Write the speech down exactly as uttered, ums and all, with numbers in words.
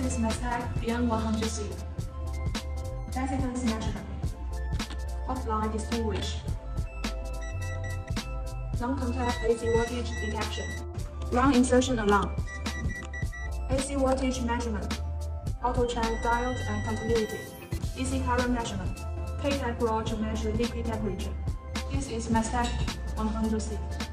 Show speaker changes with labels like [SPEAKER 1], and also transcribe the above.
[SPEAKER 1] is Multimeter D M one hundred C. Capacitance measurement. Offline distinguish. Non-contact A C voltage detection. Run insertion alarm. A C voltage measurement. Auto check diode and continuity. D C current measurement. K-type rod to measure liquid temperature. This is Multimeter one hundred C.